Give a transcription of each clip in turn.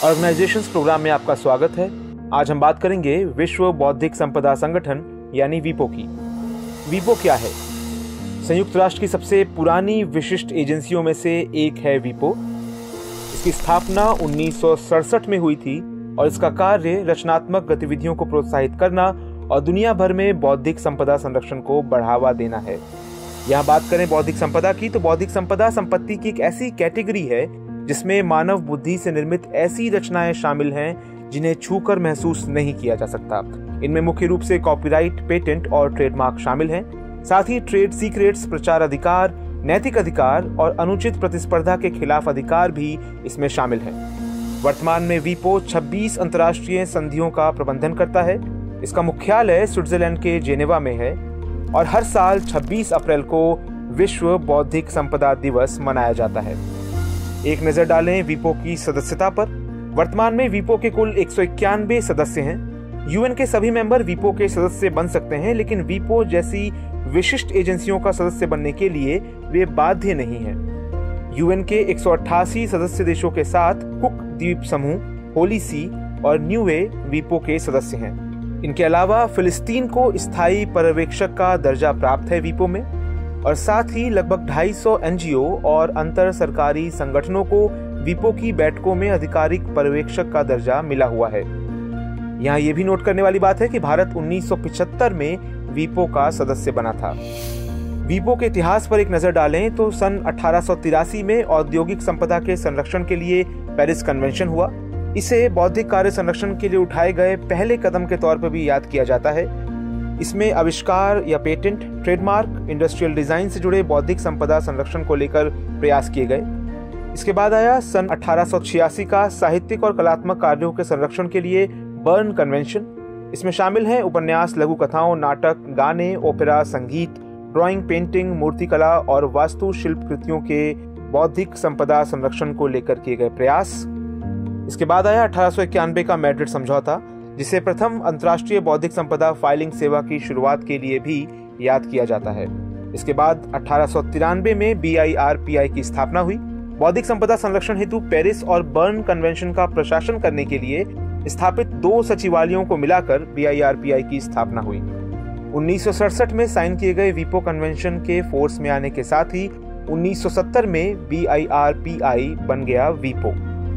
Organisations programme में आपका स्वागत है। आज हम बात करेंगे विश्व बौद्धिक संपदा संगठन यानी वीपो की। वीपो क्या है? संयुक्त राष्ट्र की सबसे पुरानी विशिष्ट एजेंसियों में से एक है वीपो। इसकी स्थापना 1967 में हुई थी और इसका कार्य रचनात्मक गतिविधियों को प्रोत्साहित करना और दुनिया भर में बौद्धिक संपदा संरक्षण को बढ़ावा देना है। यहाँ बात करें बौद्धिक संपदा की, तो बौद्धिक संपदा संपत्ति की एक ऐसी कैटेगरी है जिसमें मानव बुद्धि से निर्मित ऐसी रचनाएं शामिल हैं जिन्हें छूकर महसूस नहीं किया जा सकता। इनमें मुख्य रूप से कॉपीराइट, पेटेंट और ट्रेडमार्क शामिल हैं। साथ ही ट्रेड सीक्रेट्स, प्रचार अधिकार, नैतिक अधिकार और अनुचित प्रतिस्पर्धा के खिलाफ अधिकार भी इसमें शामिल हैं। वर्तमान में वीपो 26 अंतर्राष्ट्रीय संधियों का प्रबंधन करता है। इसका मुख्यालय स्विट्जरलैंड के जेनेवा में है और हर साल 26 अप्रैल को विश्व बौद्धिक संपदा दिवस मनाया जाता है। एक नजर डालें वीपो की सदस्यता पर। वर्तमान में वीपो के कुल 191 सदस्य हैं। यूएन के सभी मेंबर वीपो के सदस्य बन सकते हैं, लेकिन वीपो जैसी विशिष्ट एजेंसियों का सदस्य बनने के लिए वे बाध्य नहीं हैं। यूएन के 188 सदस्य देशों के साथ कुक द्वीप समूह, होली सी और न्यूवे वीपो के सदस्य हैं। इनके अलावा फिलिस्तीन को स्थायी पर्यवेक्षक का दर्जा प्राप्त है वीपो में, और साथ ही लगभग 250 एनजीओ और अंतर सरकारी संगठनों को वीपो की बैठकों में आधिकारिक पर्यवेक्षक का दर्जा मिला हुआ है। यहाँ ये भी नोट करने वाली बात है कि भारत 1975 में वीपो का सदस्य बना था। वीपो के इतिहास पर एक नजर डालें तो सन 1883 में औद्योगिक संपदा के संरक्षण के लिए पेरिस कन्वेंशन हुआ। इसे बौद्धिक कार्य संरक्षण के लिए उठाए गए पहले कदम के तौर पर भी याद किया जाता है। इसमें आविष्कार या पेटेंट, ट्रेडमार्क, इंडस्ट्रियल डिजाइन से जुड़े बौद्धिक संपदा संरक्षण को लेकर प्रयास किए गए। इसके बाद आया सन 1886 का साहित्यिक और कलात्मक कार्यों के संरक्षण के लिए बर्न कन्वेंशन। इसमें शामिल हैं उपन्यास, लघु कथाओं, नाटक, गाने, ओपेरा, संगीत, ड्राइंग, पेंटिंग, मूर्तिकला और वास्तुशिल्प कृतियों के बौद्धिक संपदा संरक्षण को लेकर किए गए प्रयास। इसके बाद आया 1891 का मैड्रिड समझौता, जिसे प्रथम अंतर्राष्ट्रीय बौद्धिक संपदा फाइलिंग सेवा की शुरुआत के लिए भी याद किया जाता है। इसके बाद 1893 में BIRPI की स्थापना हुई। बौद्धिक संपदा संरक्षण हेतु पेरिस और बर्न कन्वेंशन का प्रशासन करने के लिए स्थापित 2 सचिवालयों को मिलाकर BIRPI की स्थापना हुई। 1967 में साइन किए गए वीपो कन्वेंशन के फोर्स में आने के साथ ही 1970 में BIRPI बन गया वीपो।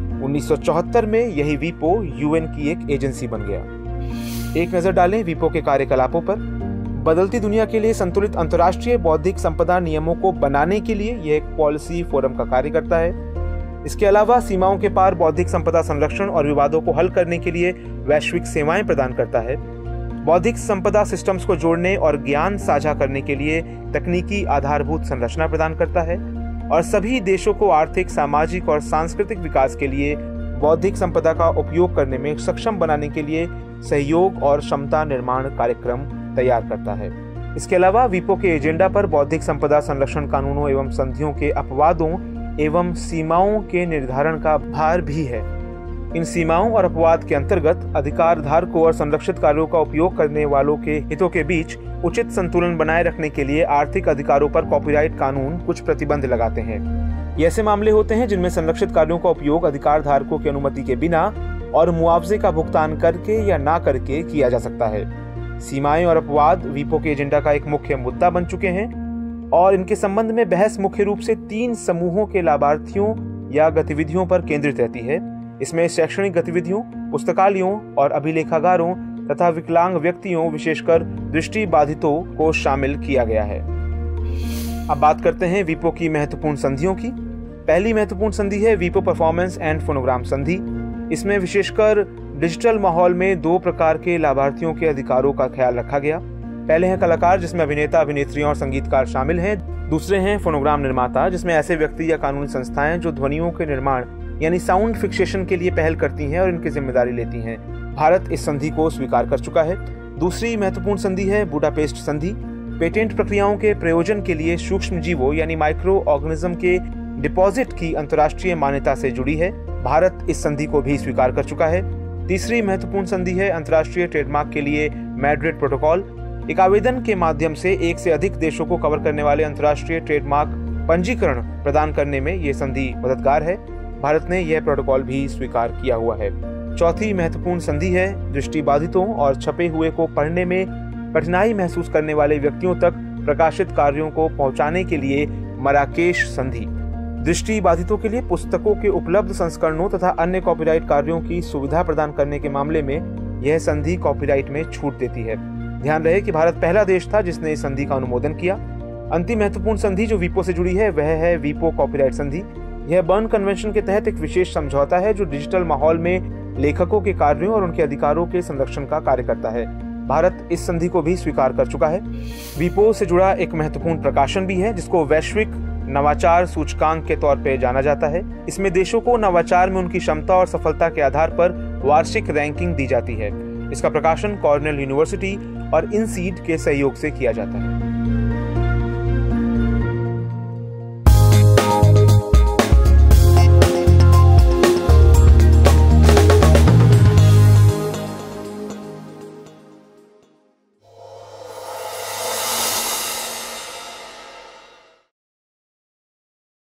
1974 में यही वीपो यूएन की एक एजेंसी बन गया। एक नजर डालें वीपो के कार्यकलापों पर। बदलती दुनिया के लिए संतुलित अंतर्राष्ट्रीय बौद्धिक संपदा नियमों को बनाने के लिए यह एक पॉलिसी फोरम का कार्य करता है। इसके अलावा सीमाओं के पार बौद्धिक संपदा संरक्षण और विवादों को हल करने के लिए वैश्विक सेवाएं प्रदान करता है। बौद्धिक संपदा सिस्टम्स को जोड़ने और ज्ञान साझा करने के लिए तकनीकी आधारभूत संरचना प्रदान करता है और सभी देशों को आर्थिक, सामाजिक और सांस्कृतिक विकास के लिए बौद्धिक संपदा का उपयोग करने में सक्षम बनाने के लिए सहयोग और क्षमता निर्माण कार्यक्रम तैयार करता है। इसके अलावा वीपो के एजेंडा पर बौद्धिक संपदा संरक्षण कानूनों एवं संधियों के अपवादों एवं सीमाओं के निर्धारण का भार भी है। इन सीमाओं और अपवाद के अंतर्गत अधिकार धारकों और संरक्षित कार्यों का उपयोग करने वालों के हितों के बीच उचित संतुलन बनाए रखने के लिए आर्थिक अधिकारों पर कॉपीराइट कानून कुछ प्रतिबंध लगाते हैं। ये ऐसे मामले होते हैं जिनमें संरक्षित कार्यों का उपयोग अधिकार धारकों की अनुमति के बिना और मुआवजे का भुगतान करके या ना करके किया जा सकता है। सीमाएं और अपवाद वीपो के एजेंडा का एक मुख्य मुद्दा बन चुके हैं और इनके संबंध में बहस मुख्य रूप से 3 समूहों के लाभार्थियों या गतिविधियों पर केंद्रित रहती है। इसमें शैक्षणिक गतिविधियों, पुस्तकालयों और अभिलेखागारों तथा विकलांग व्यक्तियों, विशेषकर दृष्टि बाधितों को शामिल किया गया है। अब बात करते हैं वीपो की महत्वपूर्ण संधियों की। पहली महत्वपूर्ण संधि है वीपो परफॉर्मेंस एंड फोनोग्राम संधि। इसमें विशेषकर डिजिटल माहौल में 2 प्रकार के लाभार्थियों के अधिकारों का ख्याल रखा गया। पहले हैं कलाकार, जिसमें अभिनेता, अभिनेत्रियां और संगीतकार शामिल हैं। दूसरे हैं फोनोग्राम निर्माता, जिसमें ऐसे व्यक्ति या कानूनी संस्थाएं जो ध्वनियों के निर्माण यानी साउंड फिक्सेशन के लिए पहल करती हैं और इनकी जिम्मेदारी लेती हैं। भारत इस संधि को स्वीकार कर चुका है। दूसरी महत्वपूर्ण संधि है बुडापेस्ट संधि। पेटेंट प्रक्रियाओं के प्रयोजन के लिए सूक्ष्म जीवों यानी माइक्रो ऑर्गेनिज्म के डिपॉजिट की अंतर्राष्ट्रीय मान्यता से जुड़ी है। भारत इस संधि को भी स्वीकार कर चुका है। तीसरी महत्वपूर्ण संधि है अंतर्राष्ट्रीय ट्रेडमार्क के लिए मैड्रिड प्रोटोकॉल। एक आवेदन के माध्यम से एक से अधिक देशों को कवर करने वाले अंतर्राष्ट्रीय ट्रेडमार्क पंजीकरण प्रदान करने में ये संधि मददगार है। भारत ने यह प्रोटोकॉल भी स्वीकार किया हुआ है। चौथी महत्वपूर्ण संधि है दृष्टिबाधितों और छपे हुए को पढ़ने में कठिनाई महसूस करने वाले व्यक्तियों तक प्रकाशित कार्यों को पहुंचाने के लिए मराकेश संधि। दृष्टिबाधितों के लिए पुस्तकों के उपलब्ध संस्करणों तथा अन्य कॉपीराइट कार्यों की सुविधा प्रदान करने के मामले में यह संधि कॉपीराइट में छूट देती है। ध्यान रहे कि भारत पहला देश था जिसने इस संधि का अनुमोदन किया। अंतिम महत्वपूर्ण संधि जो वीपो से जुड़ी है वह है वीपो कॉपीराइट संधि। यह बर्न कन्वेंशन के तहत एक विशेष समझौता है जो डिजिटल माहौल में लेखकों के कार्यों और उनके अधिकारों के संरक्षण का कार्य करता है। भारत इस संधि को भी स्वीकार कर चुका है। वीपो से जुड़ा एक महत्वपूर्ण प्रकाशन भी है जिसको वैश्विक नवाचार सूचकांक के तौर पर जाना जाता है। इसमें देशों को नवाचार में उनकी क्षमता और सफलता के आधार पर वार्षिक रैंकिंग दी जाती है। इसका प्रकाशन कॉर्नेल यूनिवर्सिटी और इनसीड के सहयोग से किया जाता है।